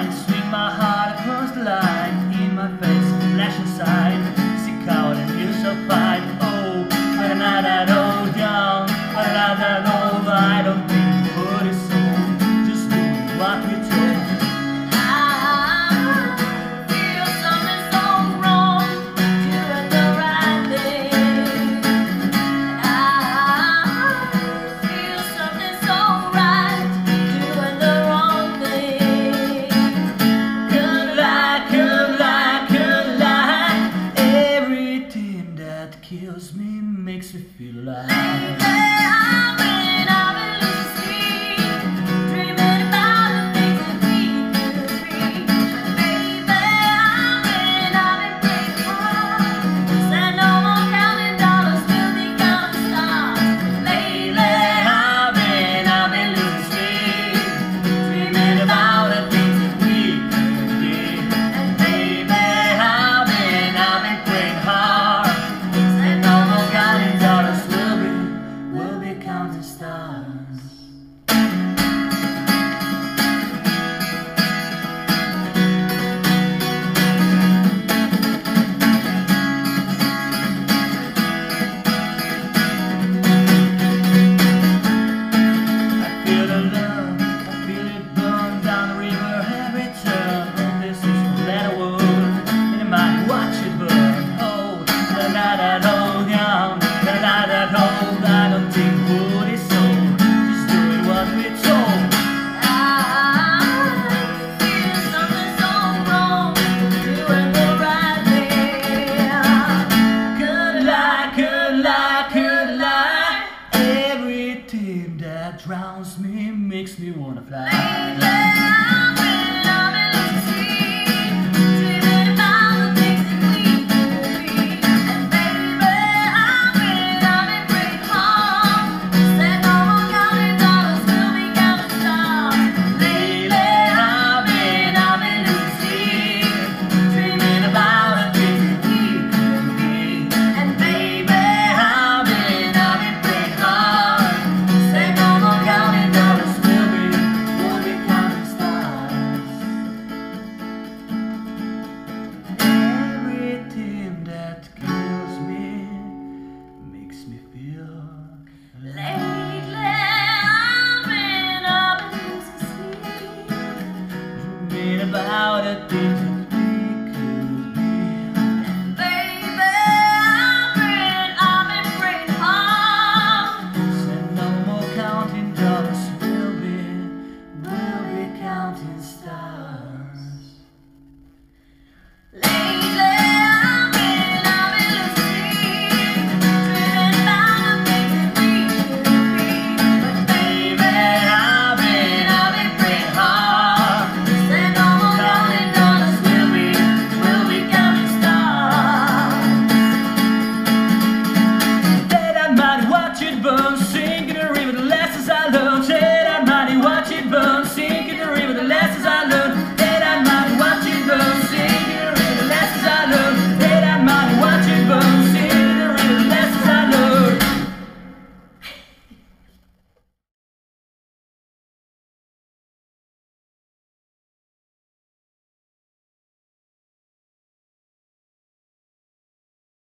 mind, swing my heart across the line. In my face, flash inside, seek out and feel so fine. Oh, but I'm not that old young, but I'm not that old. I don't think what is so, just doing what we told. Kills me, makes me feel alive. Lately I've been losing sleep, dreaming about the things that we could be. Baby, I've been breaking hearts, said no more counting dollars, we'll be counting stars. Lately I've been losing sleep, dreaming about the things that we could be. And baby, I've been praying hard. Counting stars. I feel the love, I feel it burn down the river every turn. Oh, this is a better world, and I might watch it burn. Oh, da da da da down, da da da da. I don't think what is so, just doing what we're told. I feel something so wrong, doing the right thing. Could lie, everything that drowns me makes me wanna fly. Lately I've been losing sleep, dreaming about the things that we could be. And baby, I've been breaking hearts, said no more counting dollars, we'll be counting stars. Lately I've been losing sleep, dreaming about the things that we could be. And baby, I've been breaking hearts, said no more counting dollars, we'll be counting stars. Everything that kills me makes me feel. Lately I've been losing sleep, dreaming about the things that